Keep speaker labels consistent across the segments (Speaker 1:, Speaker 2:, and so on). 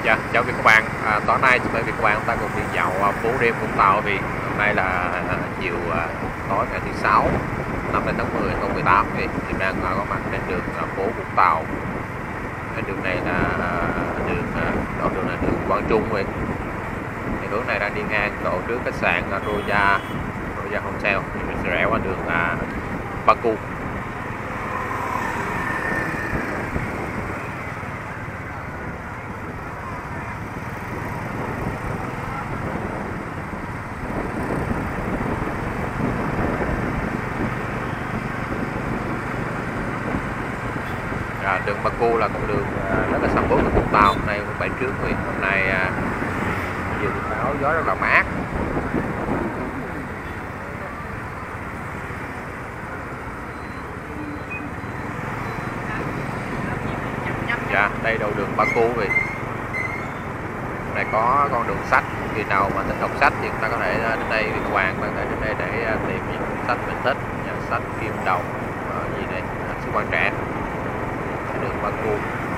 Speaker 1: Dạ, chào quý các bạn. Tối nay chúng tôi các bạn ta cùng đi dạo phố đêm Vũng Tàu vì hôm nay là chiều tối ngày thứ sáu năm tháng 10 2018 thì mình đang có mặt trên đường phố Vũng Tàu. Đường này là đoạn đường là đường Quang Trung vậy. Thì hướng này đang đi ngang chỗ trước khách sạn Royal Hotel thì mình sẽ rẽ qua đường Baku. Đường Baku là con đường rất là sầm uất của Vũng Tàu. Hôm nay bảy trước thì hôm nay dự báo gió rất là mát. Dạ, đây đầu đường Baku vì này có con đường sách, khi nào mà thích đọc sách thì chúng ta có thể đến đây, các bạn có thể đến đây để tìm những sách mình thích, nhà sách Kim Đồng gì đây, Sứ Quan Trẻ. Đường Baku.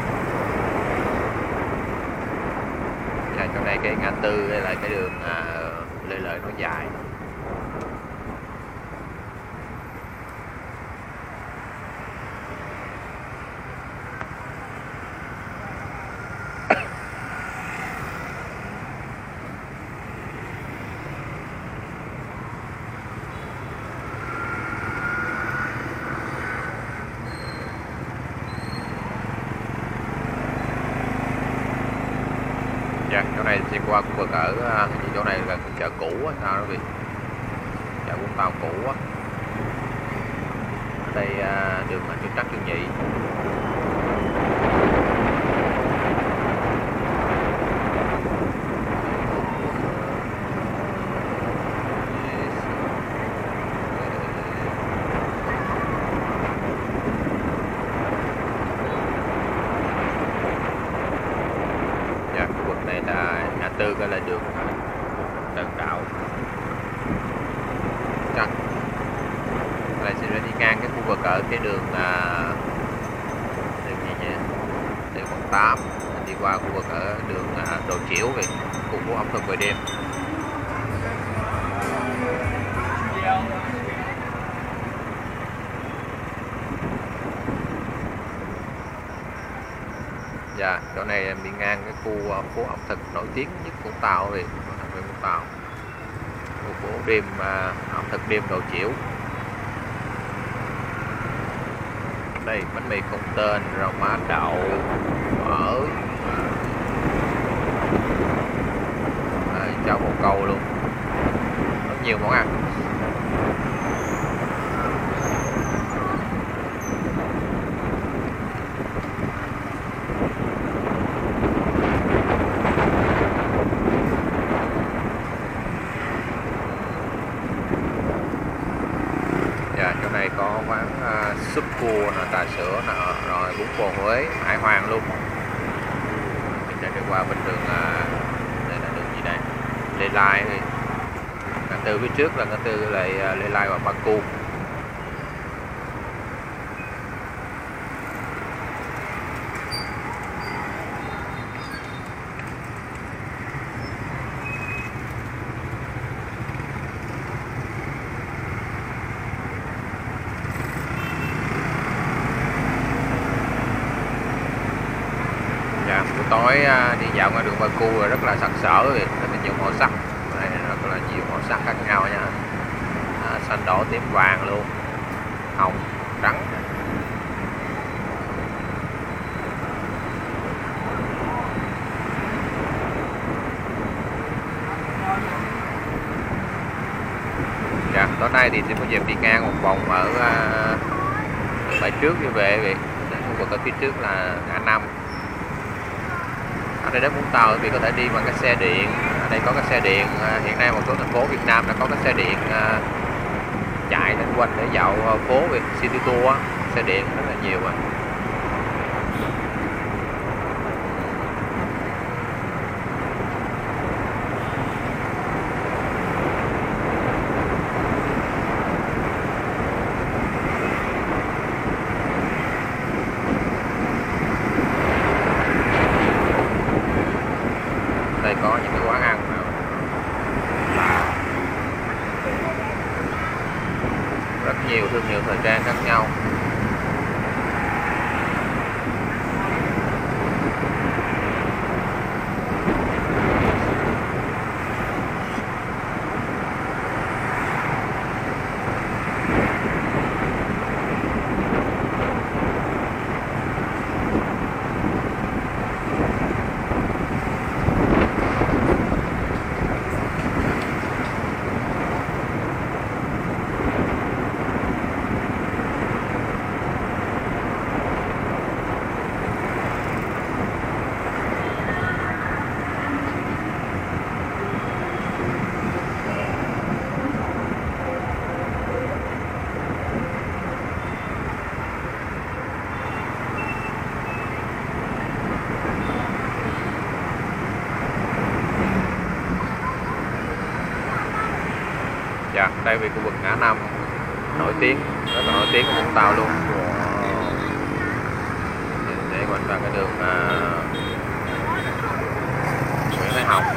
Speaker 1: Chỗ này cái ngã tư đây là cái đường Lê Lợi nó dài. Chỗ này sẽ qua khu vực ở chỗ này là chợ cũ á, sao đó vì chợ Vũng Tàu cũ á. Ở đây đường Trương Trắc Trương Nhị. Này là ngã tư, cái là đường Tân Đạo. Chắc lại sẽ đi ngang cái khu vực ở cái đường đường gì nhỉ, đường quận 8 đi qua khu vực ở đường Đồ Chiểu về khu phố ẩm thực về đêm. Dạ, chỗ này đi ngang cái khu phố ẩm thực nổi tiếng nhất Vũng Tàu về Vũng Tàu, khu phố đêm ẩm thực đêm Đồ Chiểu. Đây bánh mì không tên, rau má đậu, mỡ, cháo bồ câu luôn, rất nhiều món ăn. Chỗ này có quán súp cua, trà sữa, rồi bún bò Huế, hải hoàng luôn. Mình đã đi qua bên đường đây là đường gì đây, Lê Lai. Ngã tư phía trước là ngã tư lại Lê Lai và Baku. Buổi tối đi dạo ngoài đường Baku rất là sặc sỡ, rất là nhiều màu sắc, rất là nhiều màu sắc khác nhau nha, xanh đỏ tím vàng luôn, hồng trắng. Dạ, tối nay thì sẽ có dịp đi ngang một vòng ở bãi trước như về khu vực ở phía trước là ngã năm. Ở đây đến Vũng Tàu thì có thể đi bằng cái xe điện. Ở đây có cái xe điện, hiện nay một số thành phố Việt Nam đã có cái xe điện chạy đến quanh để dạo phố về City Tour, xe điện rất là nhiều rồi. nhiều thương hiệu thời trang khác nhau. Dạ, đây vì khu vực ngã năm nổi tiếng, rất là nổi tiếng của Vũng Tàu luôn. Để mình vào cái đường Nguyễn Thái Học.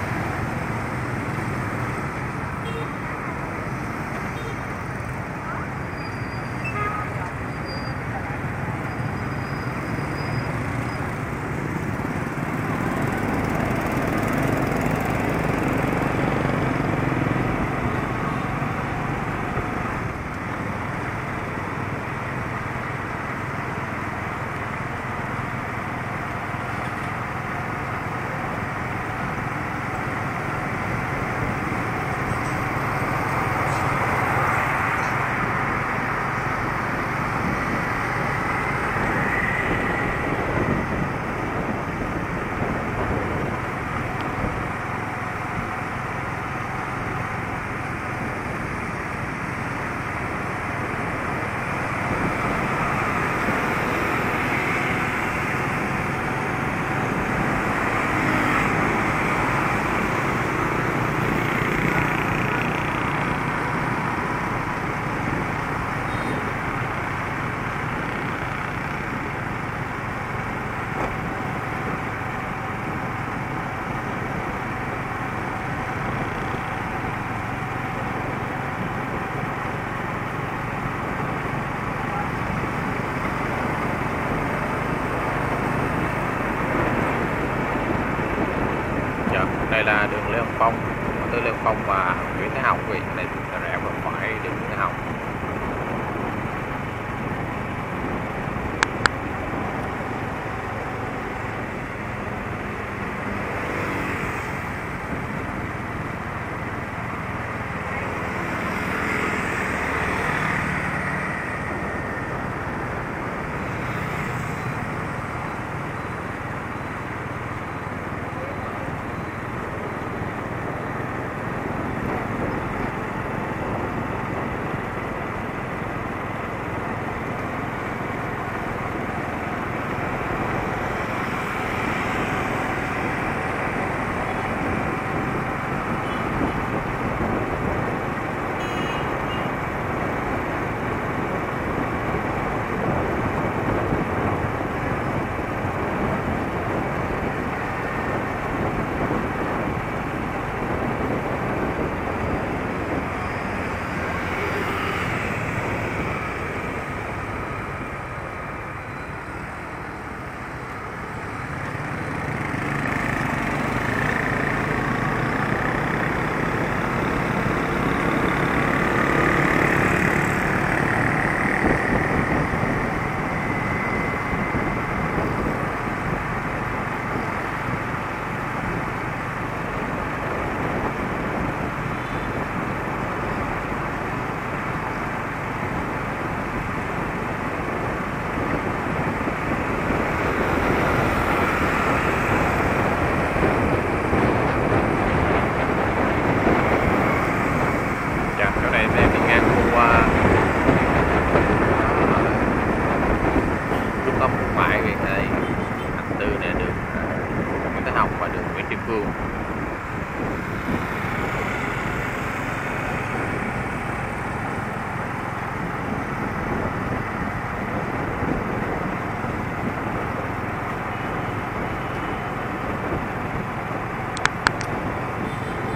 Speaker 1: Đây là đường Lê Hồng Phong, tới Lê Hồng Phong và Nguyễn Thái Học. Vì này rẽ vào phải đường Nguyễn Thái Học.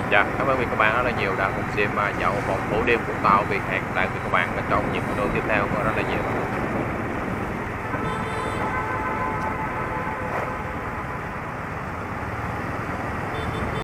Speaker 1: Dạ, cảm ơn quý các bạn rất là nhiều đã cùng xem dạo vòng phố đêm Vũng Tàu. Vì hẹn lại quý các bạn trong những video tiếp theo rất là nhiều.